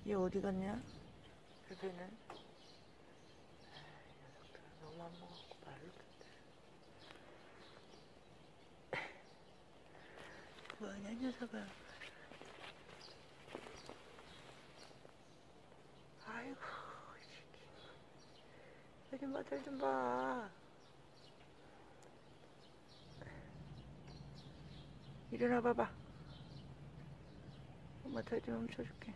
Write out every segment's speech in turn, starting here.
얘 어디 갔냐? 베베는? 녀석들 너무 안 먹었고 말로 듣대. 뭐하냐 녀석아. 아이고 이 새끼. 요즘 맛을 좀 봐. 일어나 봐봐. 엄마 털좀 훔쳐줄게.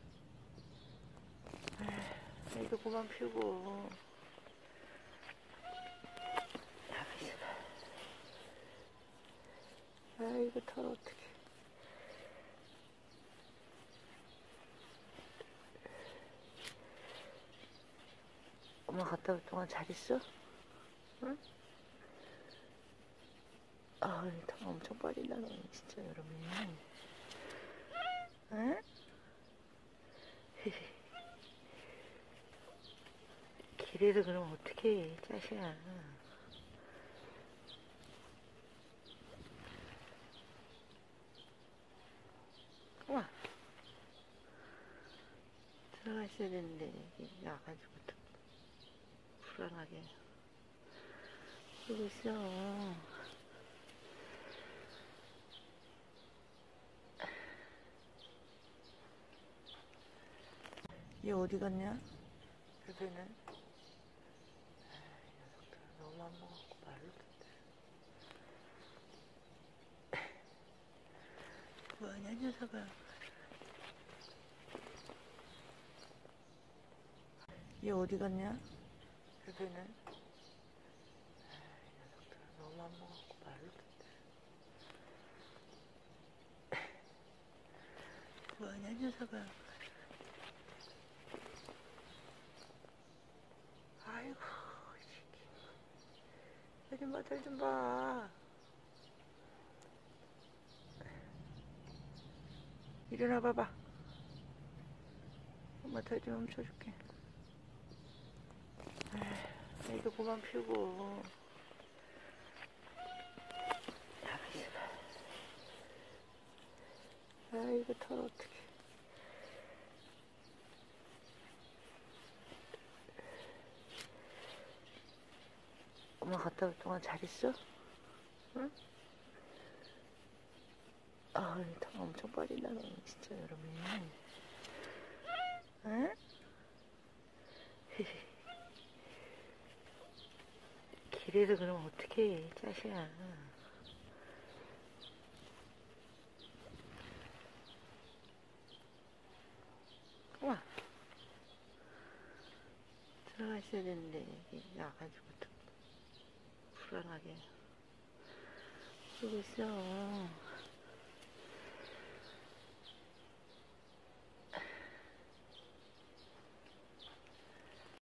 이거 그만 피우고. 아이고 털 어떡해. 엄마 갔다 올 동안 잘 있어? 응? 아, 털 엄청 빠진다 너 진짜 여러분이. 응? 길에서 그러면 어떡해 짜식아. 우와 들어가 있어야 되는데 여기 와가지고 또 불안하게 그러고 있어. 얘 어디 갔냐? 베베는? 녀석들 너무 안 먹었고 말로 듣대. 뭐하냐 녀석아. 얘 어디 갔냐? 베베는? 녀석들 너무 안 먹었고 말로 듣대. 뭐하냐 녀석아. 아이고 이 새끼. 요즘 맛을 좀 봐. 일어나 봐봐. 엄마 털 좀 훔쳐줄게. 이거 그만 피우고. 아이고 털 어떡해. 엄마 갔다 올 동안 잘 있어? 응? 아, 털 엄청 빠진다 너 진짜 여러분이. 응? 길에서 그러면 어떡해 짜식아. 우와 들어가 있어야 되는데 여기 와가지고 또 불안하게 그러고 있어.